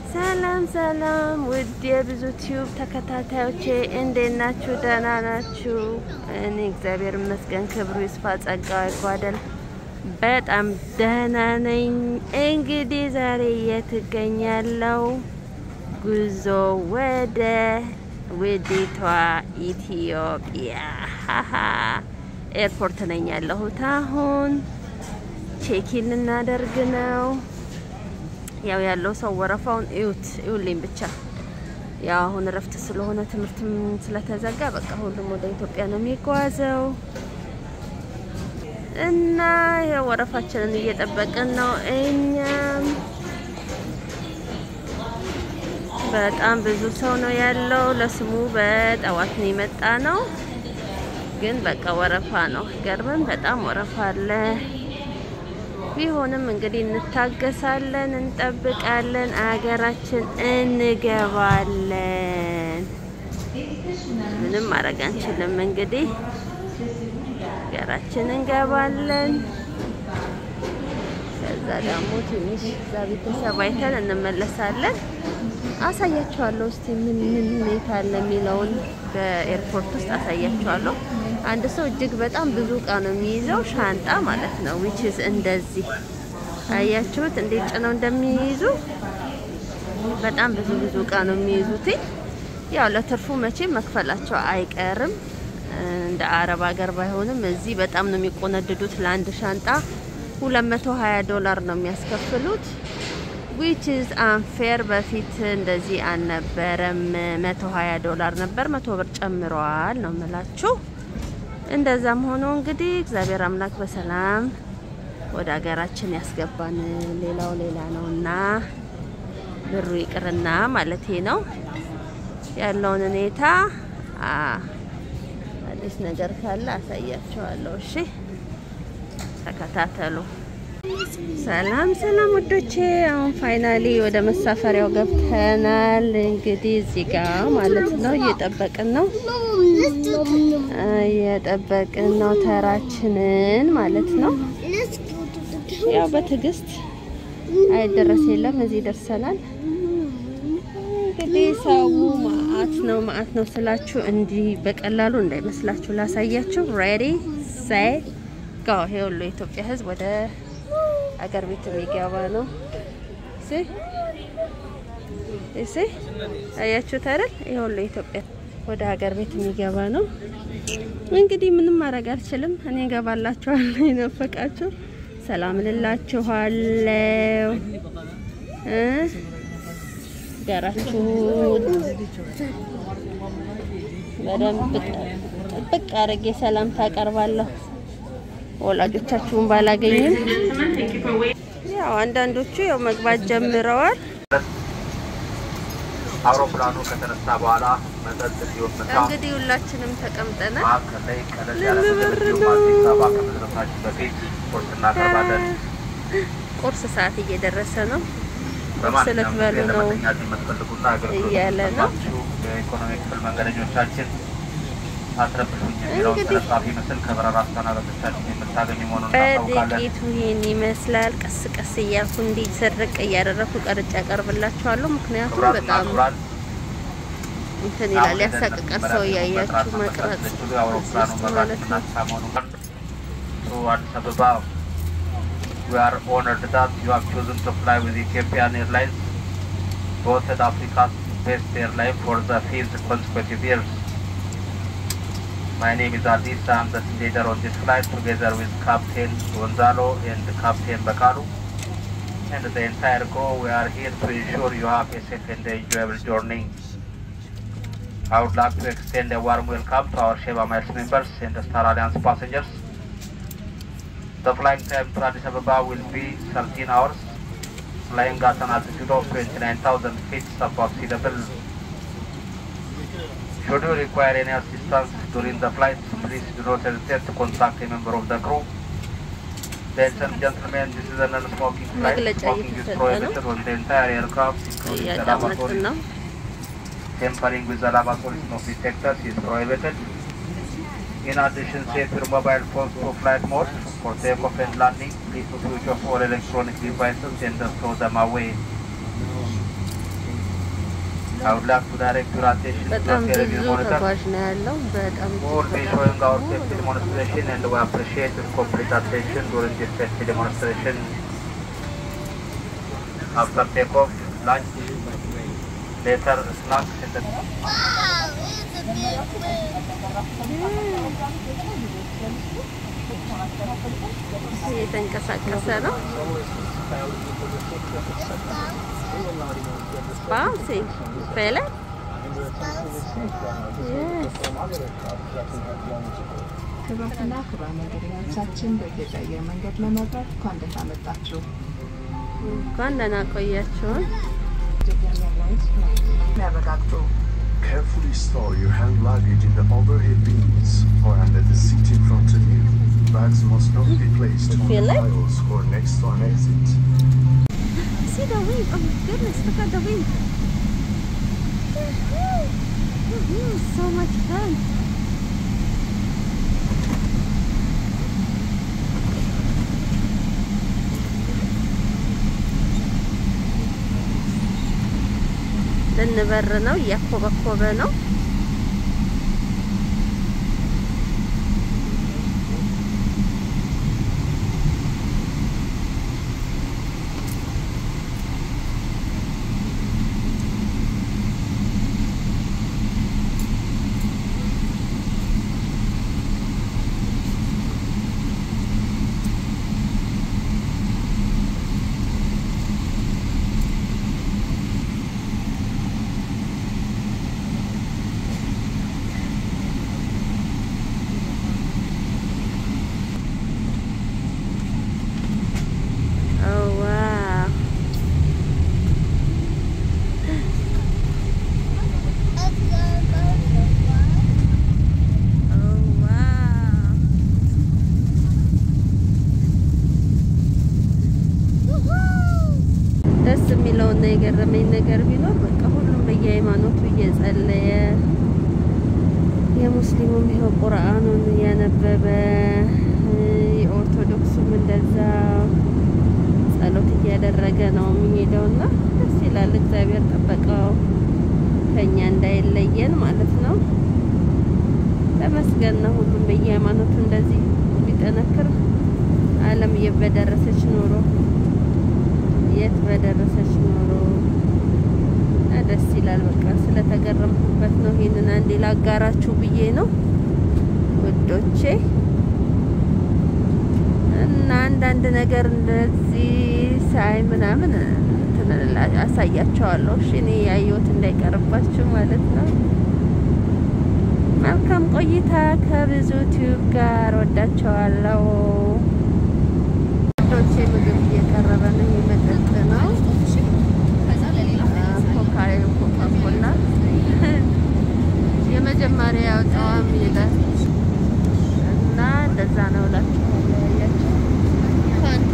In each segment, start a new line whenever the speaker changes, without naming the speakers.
ሰላም ሰላም ውድ የብዙ ቲዩብ ተከታታዮቼ እንዴት ናችሁ? ደህና ናችሁ? እኔ እግዚአብሔር ይመስገን ክብሩ ይስፋ ጸጋው ይጓደል በጣም ደህና ነኝ። እንግዲህ ዛሬ የት እገኛለሁ? ጉዞ ወደ ውዲቷ ኢትዮጵያ ኤርፖርት ነኝ ያለሁት። አሁን ቼኪን እናደርግ ነው። ያው ያለው ሰው ወረፋውን እዩልኝ ብቻ። ያው አሁን ረፍት ስለሆነ ትምህርትም ስለተዘጋ በቃ ሁሉም ወደ ኢትዮጵያ ነው የሚጓዘው እና ያው ወረፋችንን እየጠበቅን ነው። እኛም በጣም ብዙ ሰው ነው ያለው። ለስሙ በጠዋት ነው የመጣ ነው፣ ግን በቃ ወረፋ ነው። ገርመን በጣም ወረፋ አለ። ቢሆንም እንግዲህ እንታገሳለን፣ እንጠብቃለን፣ አገራችን እንገባለን። ምንም ማድረግ አንችልም። እንግዲህ አገራችን እንገባለን። ከዛ ደግሞ ትንሽ እዛ ቤተሰብ አይተን እንመለሳለን። አሳያችኋለሁ እስቲ ምን ሁኔታ አለ የሚለውን በኤርፖርት ውስጥ አሳያችኋለሁ። አንድ ሰው እጅግ በጣም ብዙ እቃ ነው የሚይዘው፣ ሻንጣ ማለት ነው። which is እንደዚህ አያችሁት እንዴት ጭነው እንደሚይዙ። በጣም ብዙ እቃ ነው የሚይዙት። ያው ለትርፉ መቼም መክፈላቸው አይቀርም። እንደ አረብ ሀገር ባይሆንም እዚህ በጣም ነው የሚቆነድዱት። ለአንድ ሻንጣ $220 ነው የሚያስከፍሉት, which is unfair. በፊት እንደዚህ አልነበረም። $120 ነበር፣ $100 ጨምሯል ነው የምላችሁ። እንደዛም ሆኖ እንግዲህ እግዚአብሔር አምላክ በሰላም ወደ ሀገራችን ያስገባን። ሌላው ሌላ ነውና ብሩ ይቅርና ማለት ነው። ያለውን ሁኔታ አዲስ ነገር ካለ አሳያችኋለሁ። እሺ ተከታተሉ። ሰላም ሰላም ወዶቼ፣ አሁን ፋይናሊ ወደ መሳፈሪያው ገብተናል። እንግዲህ እዚህ ጋር ማለት ነው እየጠበቅን ነው ተራችንን ማለት ነው። ያው በትዕግስት አይደረስ የለም እዚህ ደርሰናል። እንግዲህ ሰው ማአት ነው ስላችሁ እንዲህ በቀላሉ እንዳይመስላችሁ ላሳያችሁ። ሬዲ ሴይ ጎ። ሁሉ የኢትዮጵያ ሕዝብ ወደ አገር ቤት የሚገባ ነው። እሺ አያችሁት አይደል? ይሄ ሁሉ ኢትዮጵያ ወደ ሀገር ቤት የሚገባ ነው። እንግዲህ ምንም ማድረግ አልችልም። እኔ ገባላችኋለሁ። ይነፈቃችሁ ሰላም ልላችኋለሁ። ጋራችሁ በደንብ ጥብቅ አድርጌ ሰላም ታቀርባለሁ። ወላጆቻችሁን ባላገኝም ያው አንዳንዶቹ ያው መግባት ጀምረዋል።
አውሮፕላኑ ከተነሳ በኋላ መጠጥ ሲወጣ
እንግዲህ ሁላችንም ተቀምጠናል። ቁርስ ሰዓት እየደረሰ ነው። ቁርስ ልትበሉ ነው እያለ ነው።
የኢኮኖሚ ክፍል መንገደኞቻችን አትረብሹኝ የሚለው ተረሳፊ ምስል ከበረራ አስተናጋጆቻችን የምታገኙ መሆኑን ታውቃለን።
በጥቂቱ ይሄን ይመስላል። ቀስ እያልኩ እንዲሰረቅ እያደረኩ ቀርጬ አቀርብላችኋለሁ። ምክንያቱም በጣም እንትን ይላል፣ ያሳቅቃል። ሰው ያያችሁ መቅረጽ
አውሮፕላኑ ማለት ነው። አዲስ አበባ we are honored that you have chosen to fly with Ethiopian Airlines, voted Africa's best airline for the 5th consecutive years. My name is Adis. I am the leader on this flight together with Captain Gonzalo and Captain Bakalu and the entire crew. We are here to ensure you have a safe and enjoyable journey. I would like to extend a warm welcome to our Sheba Miles members and the Star Alliance passengers. The flying time to Addis Ababa will be 13 hours, flying at an altitude of 29,000 feet above sea level. Should you require any assistance during the flight, please do not hesitate to contact a member of the crew. Ladies and gentlemen, this is a non-smoking flight. Smoking is prohibited on the entire aircraft, including the lavatories. Tampering with the lavatories of detectors is prohibited. In addition, set your mobile phones to flight mode. For takeoff and landing, please switch off all electronic devices and throw them away. I would like to direct your attention to the peer-review monitor. We'll be showing our safety demonstration and we appreciate your complete attention during this safety demonstration. After takeoff, lunch, later snacks in the...
Wow, it's a big wave.
እየተንቀሳቀሰ ነው። Bouncing. Feel it? Yes.
ክቡራትና ክቡራን መንገደኞቻችን በኢትዮጵያ አየር መንገድ ለመብረር እንኳን ደህና መጣችሁ።
እንኳን ደህና ቆያችሁን።
ያረጋግጡ።
Carefully store your hand luggage in the overhead bins or under the seat in front of you. Bags must not be placed on the aisles or next to an exit.
See the wind? Oh my goodness, look at the wind. So much fun. ልንበር ነው እያኮበኮበ ነው። ደስ የሚለውና የገረመኝ ነገር ቢኖር በቃ ሁሉም በየሃይማኖቱ እየጸለየ የሙስሊሙም ይሄው ቁርአኑን እያነበበ የኦርቶዶክሱም እንደዛ ጸሎት እያደረገ ነው የሚሄደውና ደስ ይላል። እግዚአብሔር ጠበቀው ከኛ እንዳይለየን ማለት ነው። ተመስገን ነው። ሁሉም በየሃይማኖቱ እንደዚህ ቢጠነክር ዓለም የበደረሰች ኖሮ የት በደረሰች ኖሮ ደስ ይላል። በቃ ስለተገረምኩበት ነው ይሄንን አንዴ ላጋራችሁ ብዬ ነው ውዶቼ። እና አንዳንድ ነገር እንደዚህ ሳይ ምናምን አሳያቸዋለሁ። እሺ እኔ ያየሁት እንዳይቀርባችሁ ማለት ነው። መልካም ቆይታ ከብዙ ቲዩብ ጋር ወዳቸዋለሁ ውዶቼ። ምግብ እየቀረበ ነው። የመጠጥ ነው ኮካ-ኮላ የመጀመሪያው ጣዕም ይላል እና እንደዛ ነው እላችኋለሁ። ያያችሁ ፋንታ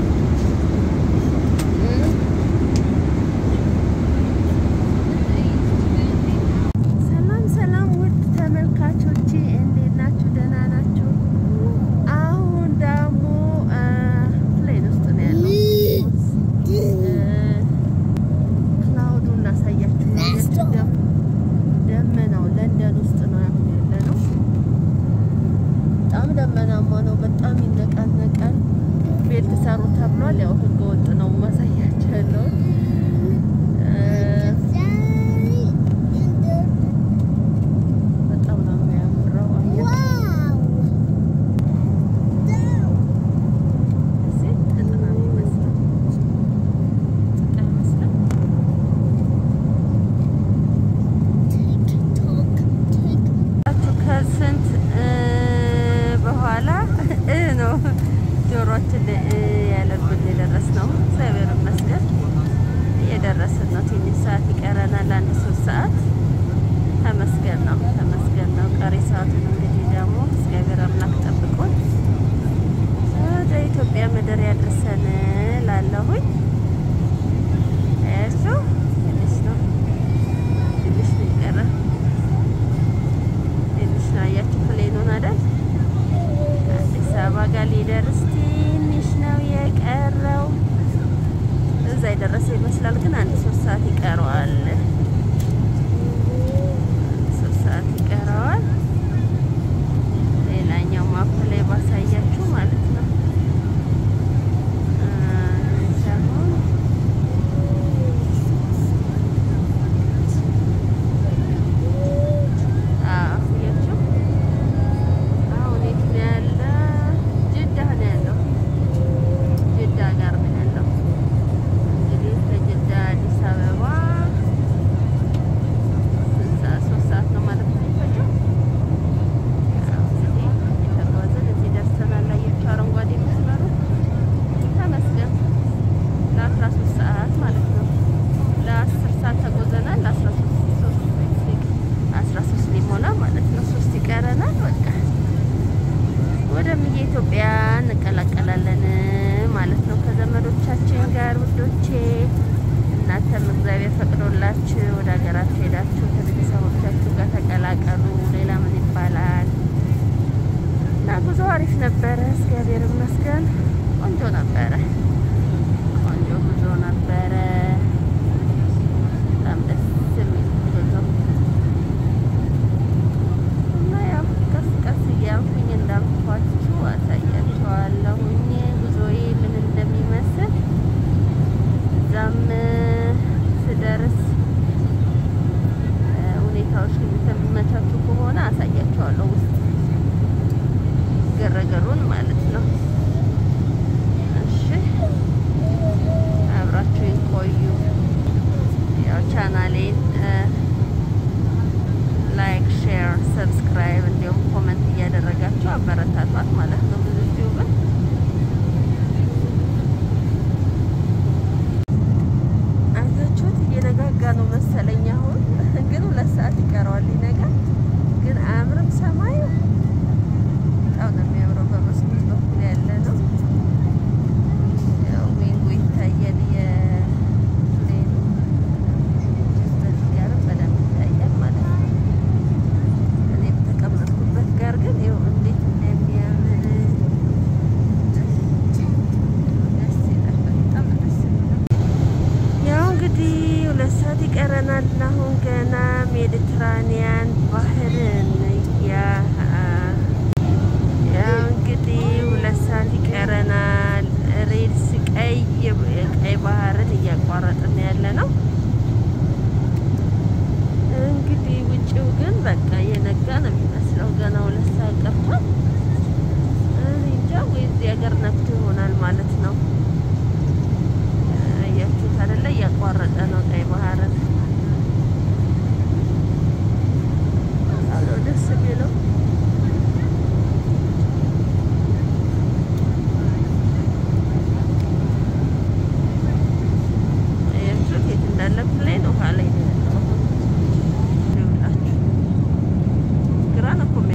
ሰላም ሰላም ውድ ተመልካቾቼ እንዴት ናችሁ? ደህና ናችሁ? አሁን ደግሞ ፕሌን ውስጥ ነው ያለው። ክላውዱን ላሳያችሁ ነው። ደመናው ለንደን ውስጥ ነው ያለው ያለነው። በጣም ደመናማ ነው። በጣም ይነቃነቃል። ቤት ሰሩ ተብሏል። ያው ህገ ወጥ ነው ማሳያችሁ ያለው። በጣም ነው የሚያምረው። ከስንት በኋላ ነው ጆሮአችን ያለብን የደረስነው። እግዚአብሔር ይመስገን እየደረስን ነው። ትንሽ ሰዓት ይቀረናል። 1-3 ሰዓት። ተመስገን ነው፣ ተመስገን ነው። ቀሪ ሰዓቱን እንግዲህ ደግሞ እግዚአብሔር አምላክ ጠብቆን ወደ ኢትዮጵያ ምድር ያድርሰን ላለሁኝ። እሱ ትንሽ ነው የቀረ። ትንሽ ነው አያችሁ ፕሌኑን አይደል? አዲስ አበባ ጋር ሊደርስ ትንሽ ነው የቀረው። እዛ የደረሰ ይመስላል ግን 1-3 ሰዓት ይቀረዋል። ፈቅዶላችሁ ወደ ሀገራችሁ ሄዳችሁ ከቤተሰቦቻችሁ ጋር ተቀላቀሉ። ሌላ ምን ይባላል? እና ጉዞ አሪፍ ነበረ፣ እግዚአብሔር ይመስገን። ቆንጆ ነበረ፣ ቆንጆ ጉዞ ነበረ። በጣም ደስ የሚል ጉዞ እና ያው ቀስ ቀስ እያልኩኝ እንዳልኳችሁ አሳያችኋለሁኝ ጉዞዬ ምን እንደሚመስል። እዛም ስደርስ ሁኔታዎች የሚመቻቹ ከሆነ አሳያችኋለሁ፣ ውስጥ ገረገሩን ማለት ነው። እሺ አብራችሁኝ ቆዩ። ያው ቻናሌን ላይክ፣ ሼር፣ ሰብስክራይብ እንዲሁም ኮሜንት እያደረጋችሁ አበረታቷት ማለት ነው። ብዙ ዩቲዩብን አይታችሁት እየነጋጋ ነው መሰለኝ። አሁን ግን 2 ሰዓት ይቀረዋል ሊነጋ። ግን አያምርም ሰማዩ? በጣም ነው የሚያምረው። በመስኮት በኩል ያለ ነው። ያው ዊንጉ ይታያል፣ የፕሌኑ በዚህ ጋርም በደንብ ይታያል ማለት ነው። እኔ በተቀመጥኩበት ጋር ግን ይኸው እንዴት እንደሚያምር ደስ ይላል። በጣም ደስ ይላል። ያው እንግዲህ 2 ሰዓት ይቀረናል። አሁን ገና ሜዲትራኒያን ባህርን ያው እንግዲህ 2 ሰዓት ይቀረናል። ሬድስ ቀይ ባህርን እያቋረጥን ያለ ነው። እንግዲህ ውጪው ግን በቃ የነጋ ነው የሚመስለው። ገና 2 ሰዓት ቀርቷል። እንጃ ወይ እዚህ ሀገር ነግቶ ይሆናል ማለት ነው። አያችሁት አይደለ? እያቋረጠ ነው ቀይ ባህርን። ደስ የሚለው ፕሌን ውሃ ላይ ነው ያለው። ይኸውላችሁ ግራ ነው እኮ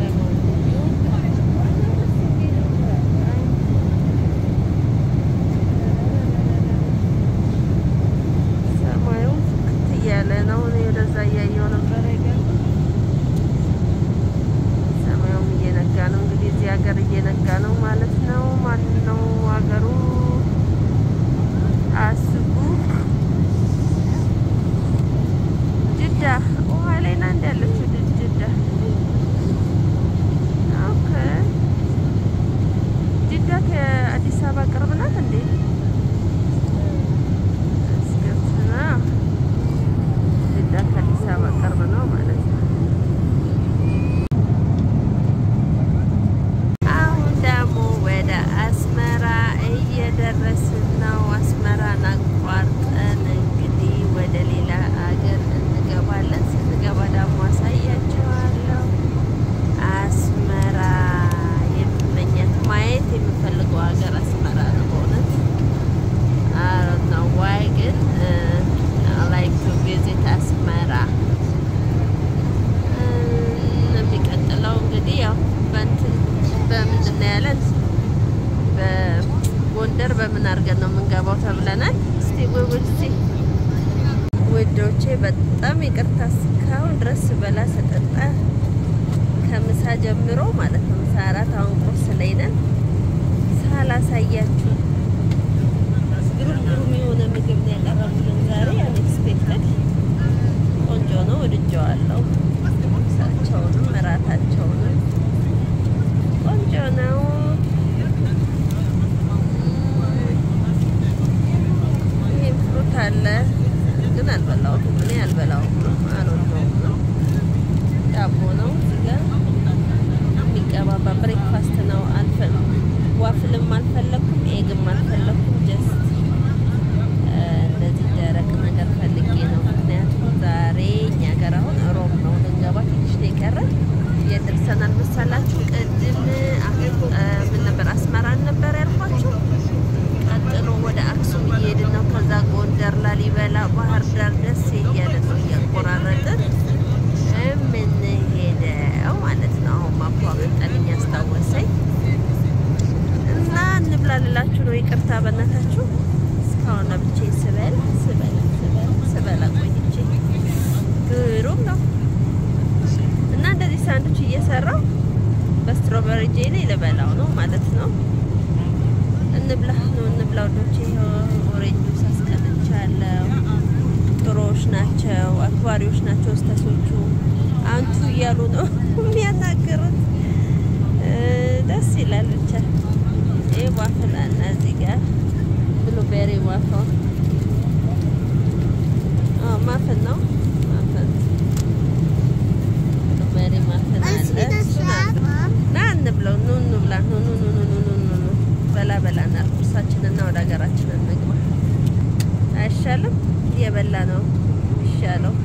ሰማዩ ፍክት እያለ ነው። እኔ ወደዛ እያየሁ ነበር። ሰማዩም እየነጋ ነው። እንግዲህ እዚህ ሀገር እየነጋ ነው ማለት ነው። ማን ነው ሀገሩ? አስቡ። ጅዳ ውሃ ላይ ና እንደ ያለችው ጅዳ። ኦኬ ጅዳ ከአዲስ አበባ ቅርብ ናት እንዴ? እስከትና ጅዳ ከአዲስ አበባ ቅርብ ነው ማለት ነው። አሁን ደግሞ ወደ አስመራ እየደረስን ነው። አስመራን አቋርጠን እንግዲህ ወደ ሌላ ሀገር እንገባለን። ስንገባ ደግሞ አሳያችኋለሁ። አስመራ የምመኛት ማየት የምፈልገው ሀገር አስመራ ነው በእውነት። ነው ዋይ ግን ላይክ ቱ ቪዚት አስመራ። የሚቀጥለው እንግዲህ ያው በምንድን ነው ያለን? በጎንደር በምን አድርገን ነው የምንገባው ተብለናል። እስቲ ውዶቼ በጣም ይቅርታ እስካሁን ድረስ በላ ሰጠጣ ከምሳ ጀምሮ ማለት ነው። ምሳ እራት፣ አሁን ቁርስ ላይ ነን። ሳላሳያችሁ ግሩም የሆነ ምግብ ነው ያቀረቡልን ዛሬ። አንኤክስፔክተድ ቆንጆ ነው፣ ወድጀዋለሁ። ምሳቸውንም እራታቸውንም ቆንጆ ነው። ይሄም ፍሩት አለ ግን አልበላሁትም። እኔ አልበላሁም፣ አልወደውም። ዳቦ ነው እዚጋ የሚቀባባ ብሬክፋስት ነው። ዋፍልም አልፈለኩም፣ ኤግም አልፈለኩም። ጀስት እንደዚህ ደረቅ ነገር ፈልጌ ነው። ምክንያቱም ዛሬ እኛ ሀገር አሁን ሮብ ነው፣ ልንገባ ትንሽ ነው የቀረን። የደርሰናል መሰላችሁ? ቅድም ምን ነበር አስመራን ነበር ያልኳችሁ። ቀጥሎ ወደ አክሱም እየሄድን ነው። ከዛ ጎንደር፣ ላሊበላ፣ ባህር ዳር፣ ደሴ እያለን ነው እያቆራረጥን የምንሄደው ማለት ነው። አሁን ማኳ መጠልኝ ያስታወሰኝ እና እንብላልላችሁ ነው። ይቅርታ በእናታችሁ እስካሁን ለብቻዬ ስበላ የተሰራው በስትሮበሪ ጄሊ ለበላው ነው ማለት ነው። እንብላው ዶቼ ኦሬንጅ ጁስ አስቀምጫለሁ። ጥሮች ናቸው፣ አክባሪዎች ናቸው ስተሶቹ። አንቱ እያሉ ነው የሚያናገሩት። ደስ ይላል ብቻ። ይሄ ዋፍል አለ እዚህ ጋር ብሉቤሪ ዋፍል ማፍን ነው ማፍን ብሉቤሪ ማፍን አለ። ና እንብላው እንብላ በላ እና ቁርሳችንና ወደ ሀገራችን እንግባ አይሻልም? እየበላ ነው ይሻለው።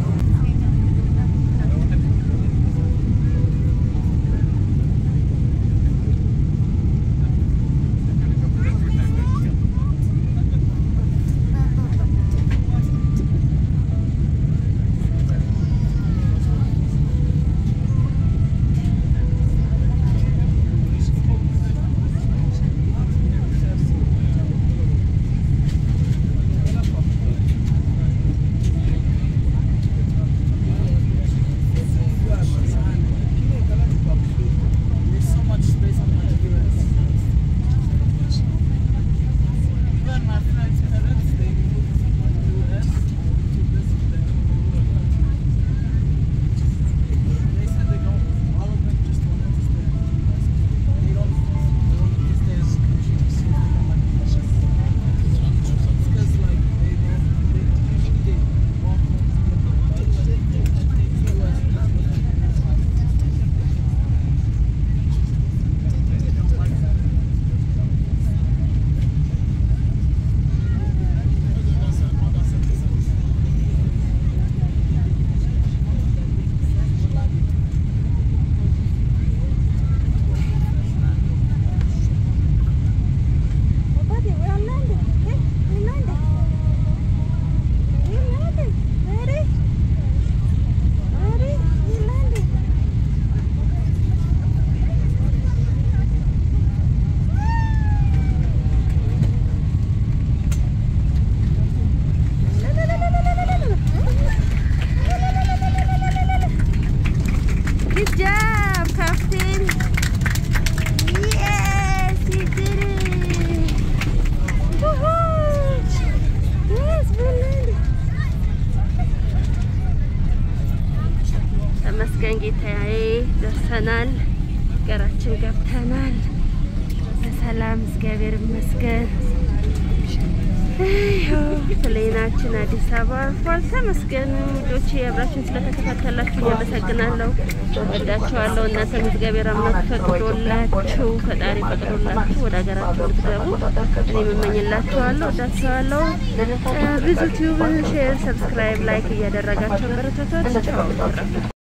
ተመስገን ጌታዬ ደርሰናል። ሀገራችን ገብተናል በሰላም እግዚአብሔር ይመስገን። ፕሌናችን አዲስ አበባ አርፏል። ተመስገን ዶቼ አብራችን ስለተከታተላችሁ አመሰግናለሁ። ወዳችኋለሁ። እናንተም እግዚአብሔር አምላክ ፈቅዶላችሁ ፈጣሪ ፈቅዶላችሁ ወደ ሀገራችሁ እንድትገቡ እኔ እመኝላችኋለሁ። ወዳችኋለሁ። ብዙ ዩቲዩብ ሼር፣ ሰብስክራይብ፣ ላይክ እያደረጋችሁ በረታታችሁ።